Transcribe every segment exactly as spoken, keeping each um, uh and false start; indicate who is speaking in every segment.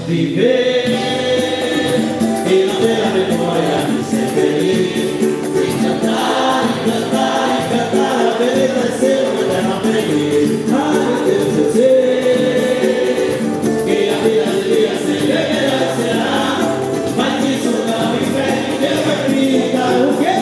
Speaker 1: viver e não ter a memória de ser feliz. E cantar, e cantar, e cantar a beleza ser uma terra feliz. Ai meu Deus, eu sei que a vida devia ser melhor será, mas isso não me impede de eu acreditar. O quê?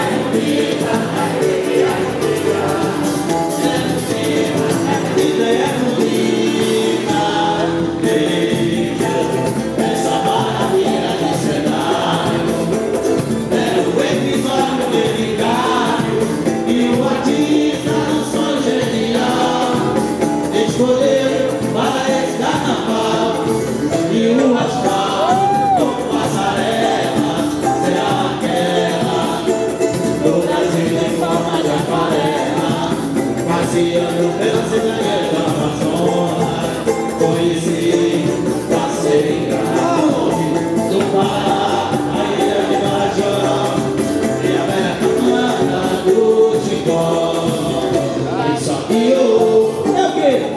Speaker 1: Passeando pela cidade da Amazônia, conheci, passei aonde? Do Pará, a ilha de Marajó e a velha cabana do Ticó. Isso aqui eu... é o quê?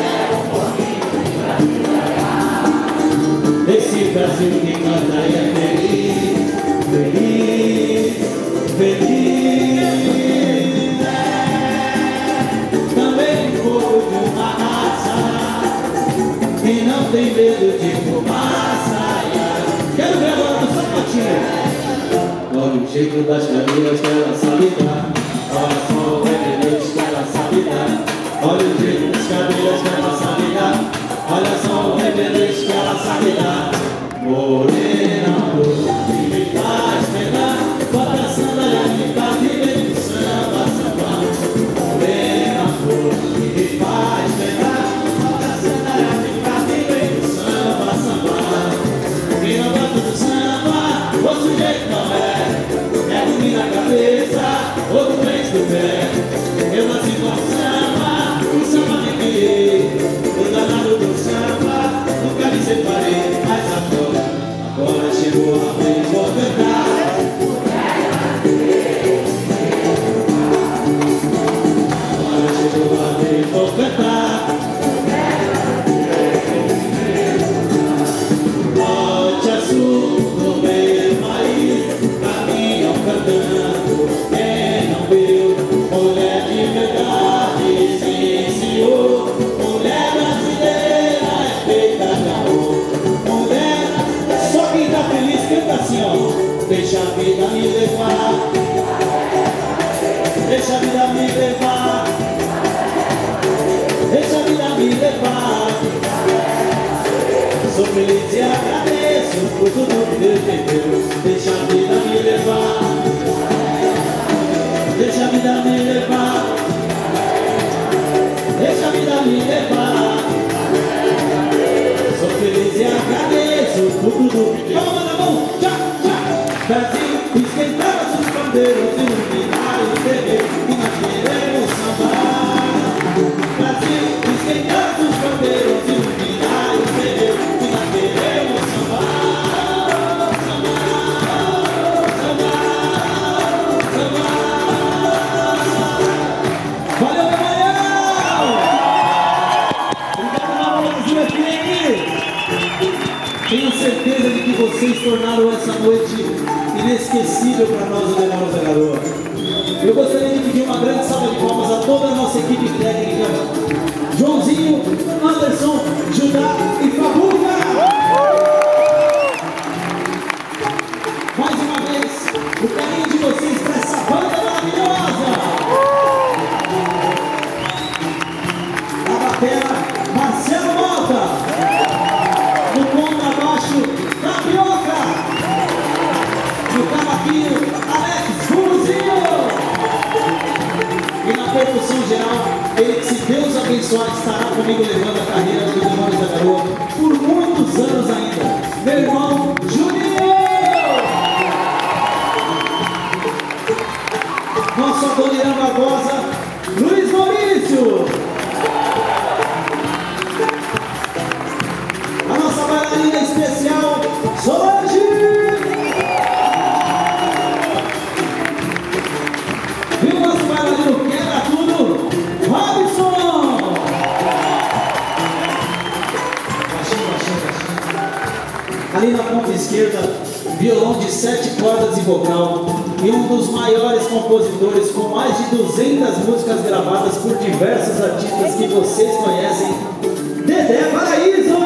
Speaker 1: Esse Brasil que canta e é feliz, feliz, feliz. E não tem medo de fumaça. Quero ver agora no sapatinho. Olha o jeito das caminhas que ela sabe dar. Olha só o reverente que ela sabe dar. Olha o jeito das caminhas que ela sabe dar. Olha só o reverente que ela sabe dar. Morena, que me faz pegar. Bota a sandália de casa e vem pro samba, samba. Morena, que me faz pegar. Bota a sandália de quem não gosta do samba, o sujeito não é. É dormir na cabeça, outro mês do pé. Eu nasci com o samba, o samba me criei. O danado do samba, nunca me separei. Mas agora, agora chegou a vez, vou cantar. Agora chegou a vez, vou cantar. No meu país, caminham cantando. Quem não viu, mulher de verdade se iniciou. Mulher brasileira é feita de amor. Mulher, só quem tá feliz canta assim, ó. Deixa a vida me levar. Deixa a vida me levar. Deixa a vida me levar. Sou feliz e agradeço por tudo que Deus me deu. Deixa a vida me levar. Deixa a vida me levar. Deixa a vida me levar. Sou feliz e agradeço por tudo que Deus me deu. Vamos na mão, tchá, tchá. Brasil, esquentar os bandeiros e iluminar o T V e nós queremos sambar. Brasil, esquentar os bandeiros e iluminar o T V. Queremos sambar, sambar, sambar, sambar. Valeu, Gabriel! Obrigado, Nova Brasil F M! Tenho certeza de que vocês tornaram essa noite inesquecível para nós, o Demônios da Garoa. Eu gostaria de pedir uma grande salva de palmas a toda a nossa equipe técnica. Joãozinho, Anderson, Judá e Fabuca! Mais uma vez, o carinho de vocês para essa banda maravilhosa! Na batera, Marcelo Mota! No contrabaixo, Tapioca! No cavaquinho, Alex Furuzinho! E na percussão geral, ele que, se Deus abençoar, estará comigo levando a carreira do Demônios da Garoa por muitos anos ainda. Meu irmão Juninho! Nosso Adoniran Barbosa, Luiz Maurício! A nossa bailarina especial, Solange! E o nosso bailarino quebra tudo, Robson! Baixinho, baixinho, baixinho. Ali na ponta esquerda, violão de sete cordas e vocal, e um dos maiores compositores com mais de duzentas músicas gravadas por diversos artistas que vocês conhecem, Dedé Paraíso!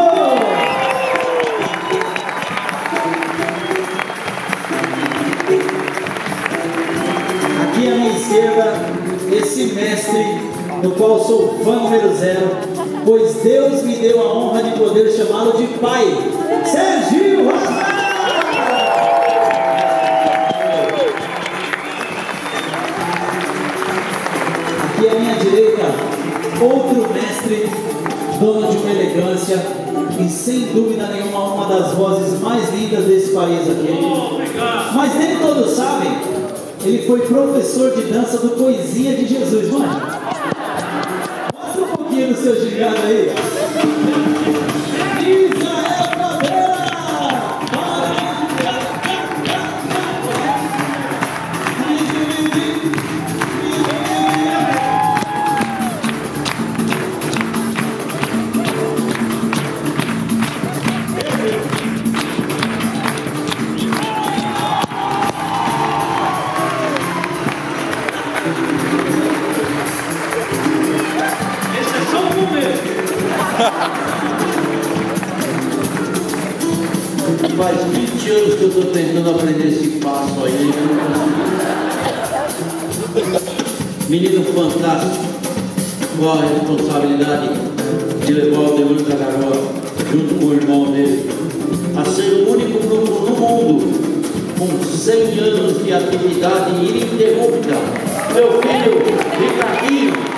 Speaker 1: Aqui à minha esquerda, esse mestre, do qual sou fã número zero, pois Deus me deu a honra de poder chamá-lo de pai, Serginho Rosa! Aqui à minha direita, outro mestre, dono de uma elegância e sem dúvida nenhuma uma das vozes mais lindas desse país aqui. Mas nem todos sabem, ele foi professor de dança do Coisinha de Jesus, mano. Mostra um pouquinho do seu gingado aí. Israel Caveira!
Speaker 2: Faz vinte anos que eu estou tentando aprender esse passo aí. Menino fantástico, com a responsabilidade de levar o Demônio da Garoa, junto com o irmão dele, a ser o único grupo no mundo com cem anos de atividade ininterrupta. Meu filho, Ricardinho.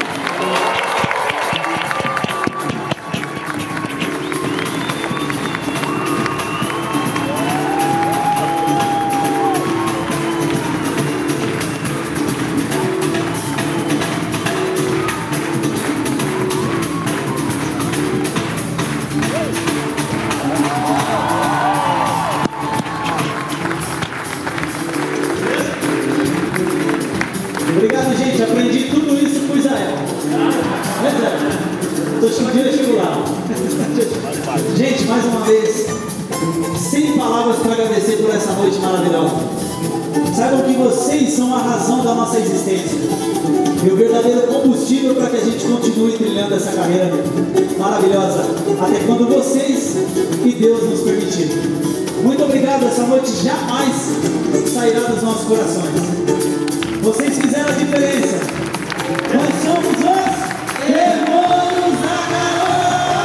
Speaker 1: Obrigado, gente. Aprendi tudo isso com Israel. Estou chegando a chegar lá. Gente, mais uma vez, sem palavras para agradecer por essa noite maravilhosa. Saibam que vocês são a razão da nossa existência e o verdadeiro combustível para que a gente continue trilhando essa carreira maravilhosa até quando vocês e Deus nos permitirem. Muito obrigado. Essa noite jamais sairá dos nossos corações. Vocês fizeram a diferença. Nós somos os Demônios da Garoa.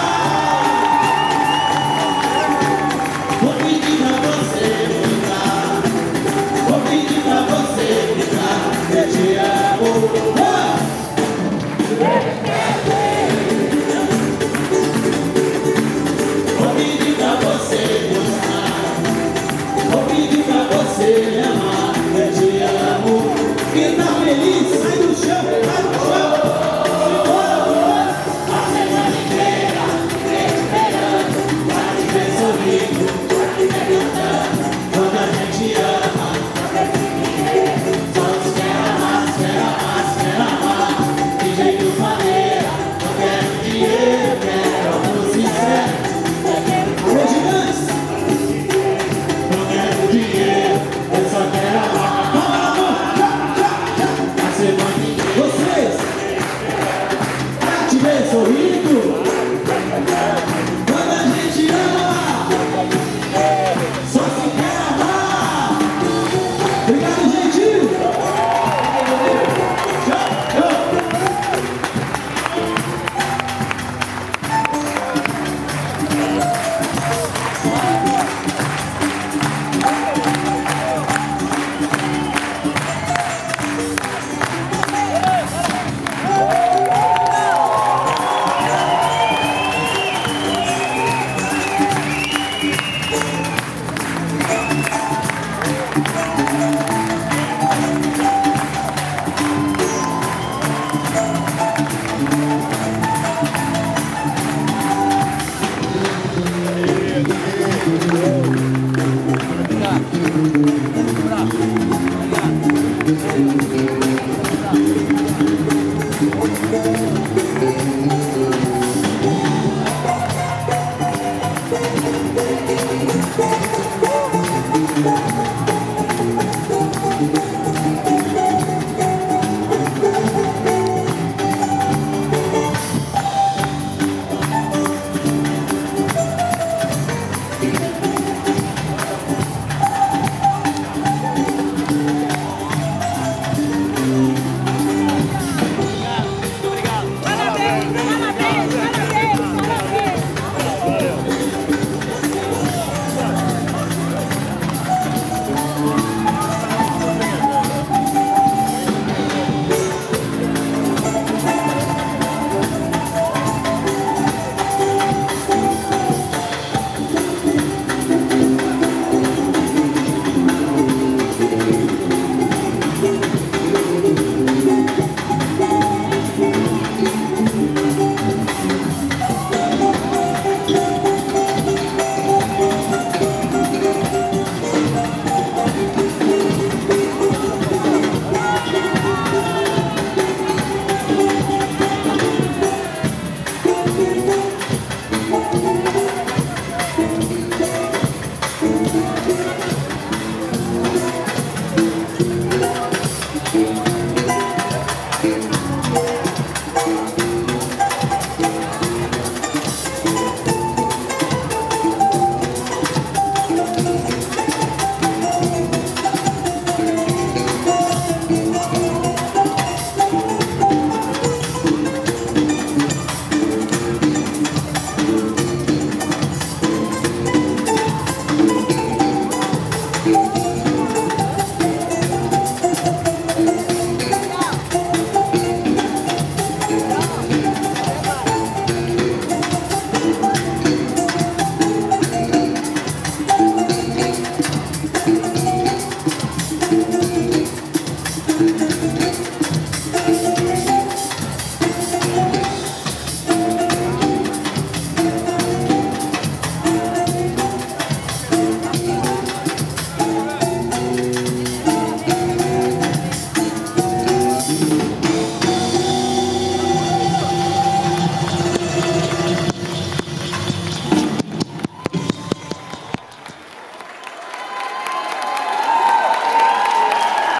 Speaker 1: Vou pedir pra você voltar. Vou pedir pra você ficar. Eu te amo. Ah! Vou pedir pra você voltar.